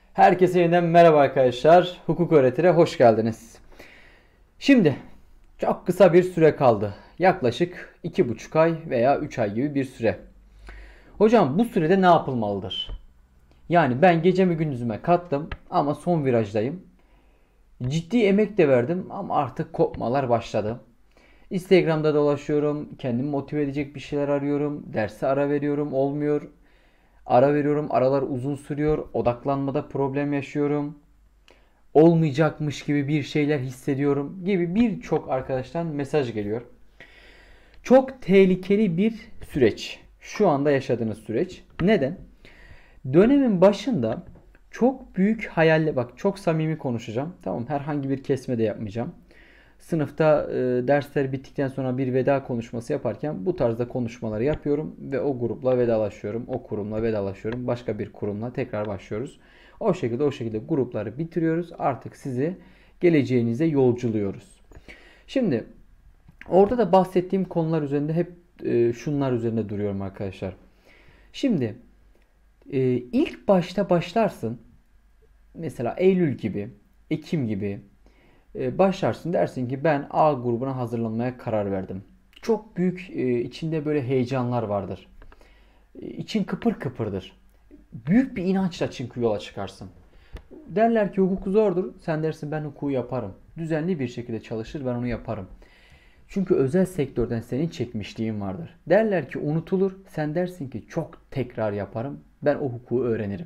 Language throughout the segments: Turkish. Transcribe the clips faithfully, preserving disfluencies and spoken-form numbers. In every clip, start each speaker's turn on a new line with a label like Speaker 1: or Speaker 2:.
Speaker 1: Herkese yeniden merhaba arkadaşlar. Hukuk Öğretir'e hoş geldiniz. Şimdi çok kısa bir süre kaldı. Yaklaşık iki buçuk ay veya üç ay gibi bir süre. Hocam bu sürede ne yapılmalıdır? Yani ben gecemi gündüzüme kattım ama son virajdayım. Ciddi emek de verdim ama artık kopmalar başladı. Instagram'da dolaşıyorum, kendimi motive edecek bir şeyler arıyorum, derse ara veriyorum, olmuyor. Ara veriyorum, aralar uzun sürüyor, odaklanmada problem yaşıyorum. Olmayacakmış gibi bir şeyler hissediyorum gibi birçok arkadaştan mesaj geliyor. Çok tehlikeli bir süreç. Şu anda yaşadığınız süreç. Neden? Dönemin başında çok büyük hayalle, bak çok samimi konuşacağım. Tamam, herhangi bir kesme de yapmayacağım. Sınıfta e, dersler bittikten sonra bir veda konuşması yaparken bu tarzda konuşmaları yapıyorum ve o grupla vedalaşıyorum. O kurumla vedalaşıyorum. Başka bir kurumla tekrar başlıyoruz. O şekilde o şekilde grupları bitiriyoruz. Artık sizi geleceğinize yolculuyoruz. Şimdi orada da bahsettiğim konular üzerinde hep e, şunlar üzerinde duruyorum arkadaşlar. Şimdi e, ilk başta başlarsın. Mesela Eylül gibi, Ekim gibi e, başlarsın, dersin ki ben A grubuna hazırlanmaya karar verdim. Çok büyük e, içinde böyle heyecanlar vardır. E, için kıpır kıpırdır. Büyük bir inançla çünkü yola çıkarsın. Derler ki hukuk zordur. Sen dersin ben hukuku yaparım. Düzenli bir şekilde çalışır, ben onu yaparım. Çünkü özel sektörden senin çekmişliğin vardır. Derler ki unutulur. Sen dersin ki çok tekrar yaparım. Ben o hukuku öğrenirim.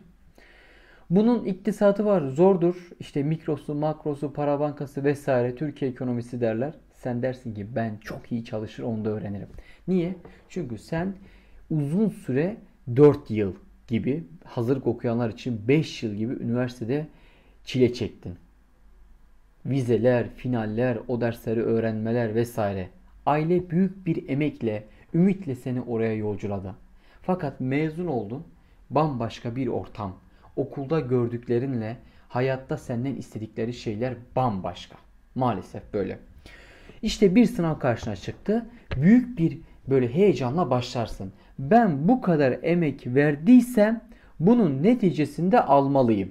Speaker 1: Bunun iktisatı var, zordur. İşte mikrosu, makrosu, para bankası vesaire, Türkiye ekonomisi derler. Sen dersin ki ben çok iyi çalışır, onu da öğrenirim. Niye? Çünkü sen uzun süre dört yıl gibi, hazırlık okuyanlar için beş yıl gibi üniversitede çile çektin. Vizeler, finaller, o dersleri öğrenmeler vesaire. Aile büyük bir emekle, ümitle seni oraya yolculadı. Fakat mezun oldun, bambaşka bir ortam. Okulda gördüklerinle hayatta senden istedikleri şeyler bambaşka. Maalesef böyle. İşte bir sınav karşına çıktı. Büyük bir böyle heyecanla başlarsın. Ben bu kadar emek verdiysem bunun neticesinde almalıyım.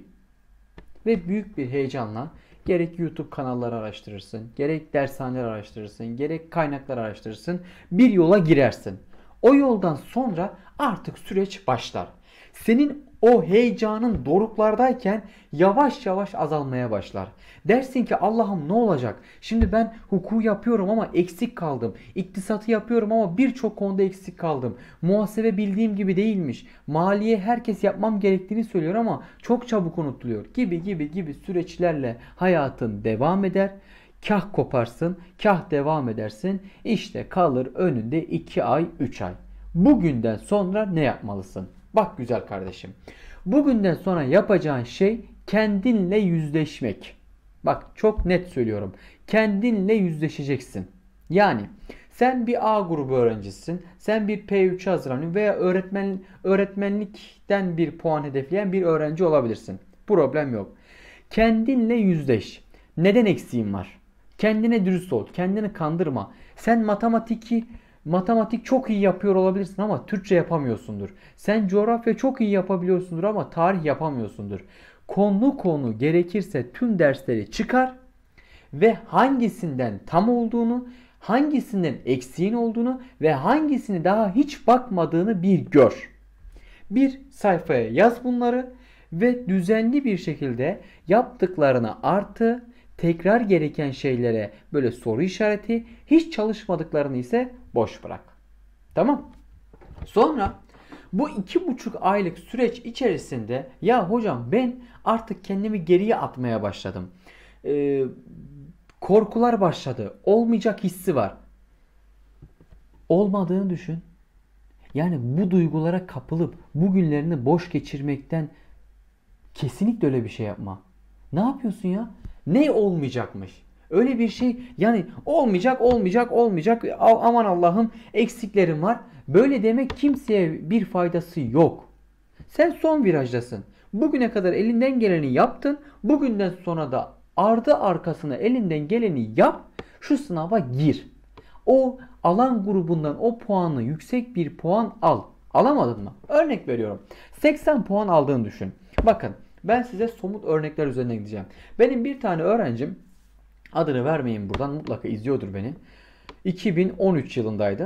Speaker 1: Ve büyük bir heyecanla gerek YouTube kanalları araştırırsın, gerek dershaneler araştırırsın, gerek kaynaklar araştırırsın. Bir yola girersin. O yoldan sonra artık süreç başlar. Senin o heyecanın doruklardayken yavaş yavaş azalmaya başlar. Dersin ki Allah'ım ne olacak? Şimdi ben hukuku yapıyorum ama eksik kaldım. İktisatı yapıyorum ama birçok konuda eksik kaldım. Muhasebe bildiğim gibi değilmiş. Maliye herkes yapmam gerektiğini söylüyor ama çok çabuk unutuluyor. Gibi gibi gibi süreçlerle hayatın devam eder. Kah koparsın, kah devam edersin. İşte kalır önünde iki ay, üç ay. Bugünden sonra ne yapmalısın? Bak güzel kardeşim. Bugünden sonra yapacağın şey kendinle yüzleşmek. Bak çok net söylüyorum. Kendinle yüzleşeceksin. Yani sen bir A grubu öğrencisin. Sen bir P üç'e hazırlanıyorsun veya öğretmen öğretmenlikten bir puan hedefleyen bir öğrenci olabilirsin. Problem yok. Kendinle yüzleş. Neden eksiğin var? Kendine dürüst ol. Kendini kandırma. Sen matematiki matematik çok iyi yapıyor olabilirsin ama Türkçe yapamıyorsundur. Sen coğrafya çok iyi yapabiliyorsundur ama tarih yapamıyorsundur. Konu konu gerekirse tüm dersleri çıkar ve hangisinden tam olduğunu, hangisinden eksiğin olduğunu ve hangisini daha hiç bakmadığını bir gör. Bir sayfaya yaz bunları ve düzenli bir şekilde yaptıklarına artı, tekrar gereken şeylere böyle soru işareti, hiç çalışmadıklarını ise boş bırak. Tamam. Sonra bu iki buçuk aylık süreç içerisinde ya hocam ben artık kendimi geriye atmaya başladım. Ee, korkular başladı. Olmayacak hissi var. Olmadığını düşün. Yani bu duygulara kapılıp bugünlerini boş geçirmekten kesinlikle öyle bir şey yapma. Ne yapıyorsun ya? Ne olmayacakmış? Öyle bir şey yani olmayacak olmayacak olmayacak aman Allah'ım eksiklerim var. Böyle demek kimseye bir faydası yok. Sen son virajdasın. Bugüne kadar elinden geleni yaptın. Bugünden sonra da ardı arkasına elinden geleni yap. Şu sınava gir. O alan grubundan o puanı yüksek bir puan al. Alamadın mı? Örnek veriyorum. seksen puan aldığını düşün. Bakın Ben size somut örnekler üzerinden gideceğim. Benim bir tane öğrencim, adını vermeyin buradan, mutlaka izliyordur beni. iki bin on üç yılındaydı.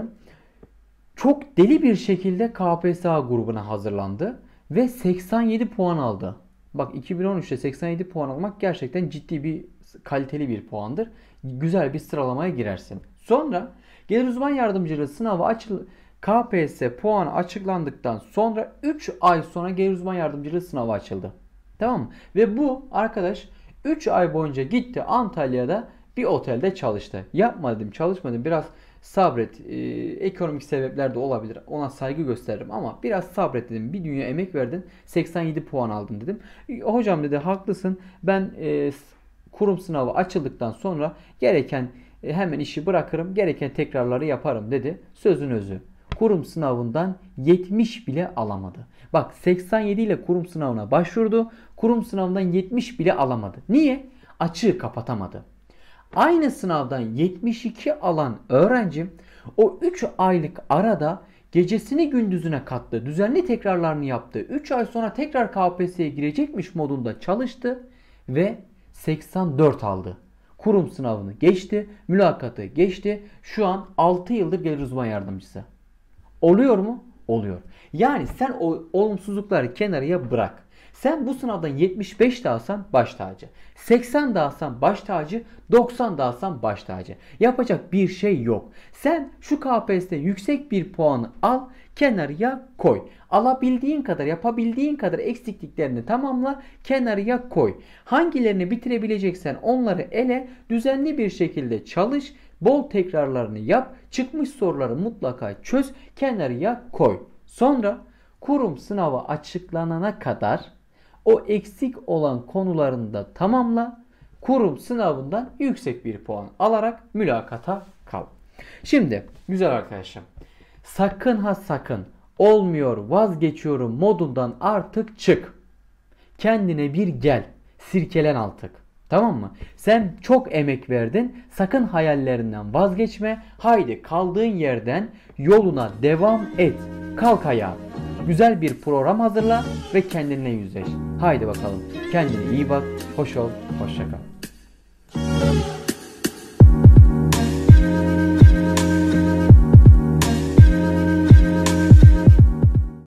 Speaker 1: Çok deli bir şekilde K P S S A grubuna hazırlandı ve seksen yedi puan aldı. Bak, iki bin on üçte seksen yedi puan almak gerçekten ciddi bir, kaliteli bir puandır. Güzel bir sıralamaya girersin. Sonra gelir uzman yardımcılığı sınavı açıl K P S S puanı açıklandıktan sonra üç ay sonra gelir uzman yardımcılığı sınavı açıldı. Tamam mı? Ve bu arkadaş üç ay boyunca gitti Antalya'da bir otelde çalıştı. Yapma dedim, çalışma dedim. Biraz sabret. Ee, ekonomik sebepler de olabilir. Ona saygı gösteririm ama biraz sabret dedim. Bir dünya emek verdin. seksen yedi puan aldın dedim. Hocam dedi, haklısın. Ben e, kurum sınavı açıldıktan sonra gereken e, hemen işi bırakırım. Gereken tekrarları yaparım dedi. Sözün özü. Kurum sınavından yetmiş bile alamadı. Bak, seksen yedi ile kurum sınavına başvurdu. Kurum sınavından yetmiş bile alamadı. Niye? Açığı kapatamadı. Aynı sınavdan yetmiş iki alan öğrencim o üç aylık arada gecesini gündüzüne kattı. Düzenli tekrarlarını yaptı. üç ay sonra tekrar K P S S'ye girecekmiş modunda çalıştı ve seksen dört aldı. Kurum sınavını geçti, mülakatı geçti. Şu an altı yıldır gelir uzman yardımcısı. Oluyor mu? Oluyor. Yani sen o olumsuzlukları kenarıya bırak. Sen bu sınavdan yetmiş beş de alsan baş tacı. seksen de alsan baş tacı. doksan da alsan baş tacı. Yapacak bir şey yok. Sen şu K P S S'de yüksek bir puanı al, kenarıya koy. Alabildiğin kadar, yapabildiğin kadar eksikliklerini tamamla, kenarıya koy. Hangilerini bitirebileceksen onları ele, düzenli bir şekilde çalış. Bol tekrarlarını yap. Çıkmış soruları mutlaka çöz. Kenarıya koy. Sonra kurum sınavı açıklanana kadar o eksik olan konularını da tamamla. Kurum sınavından yüksek bir puan alarak mülakata kal. Şimdi güzel arkadaşlar, sakın ha sakın olmuyor, vazgeçiyorum modundan artık çık. Kendine bir gel. Sirkelen artık. Tamam mı? Sen çok emek verdin. Sakın hayallerinden vazgeçme. Haydi kaldığın yerden yoluna devam et. Kalk ayağa. Güzel bir program hazırla ve kendinle yüzleş. Haydi bakalım. Kendine iyi bak. Hoş ol. Hoşça kal.